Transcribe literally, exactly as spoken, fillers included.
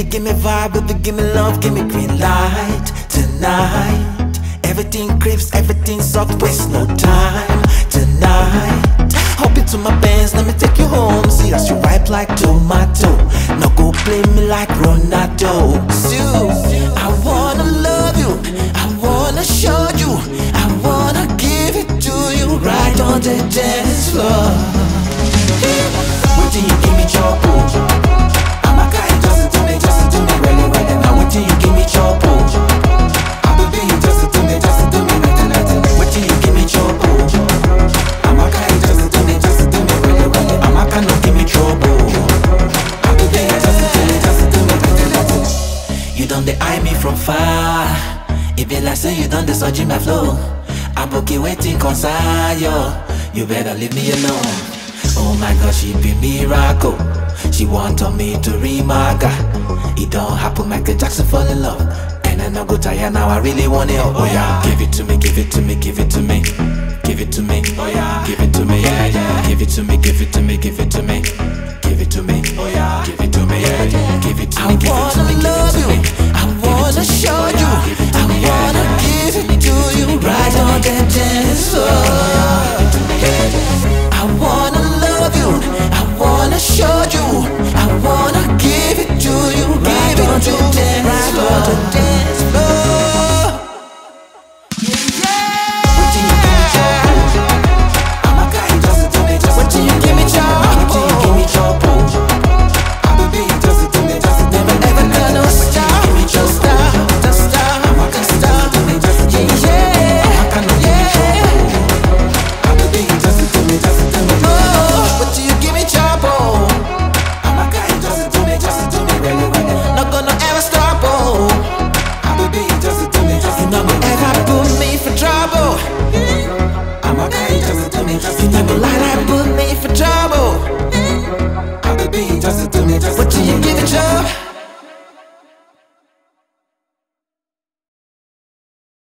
give me vibe, baby, give me love, give me green light tonight. Everything creeps, everything soft, waste no time tonight. Hop into my Benz, let me take you home. See us, you ripe like tomato. Now go play me like Ronaldo. Sue, I wanna love you, I wanna show you, I wanna give it to you right on the dance floor. Wait till you give me trouble. I'm a guy, just do me, just do me really right now. Wait till you give me trouble. I believe you just do me, just do me right now. Wait till you give me trouble. I'm a guy, just do me, just do me really right now. I'm a guy, no give me trouble. I believe you just do me, just do me right now. You don't eye me from far. It be like say you done the surgery my flow. I'm okay waiting concern you. You better leave me alone. Oh my God, she be miracle. She want on me to remark her. It don't happen, Michael Jackson fall in love. And I no go tired now, I really want it. Oh yeah, give it to me, give it to me, give it to me. Give it to me, oh yeah, give it to me, yeah, yeah. Give it to me, give it to me, give it to me. Give it to me, oh yeah, give it to me, yeah, yeah. Give it to me, give it to me, give it to me. I wanna show you, I wanna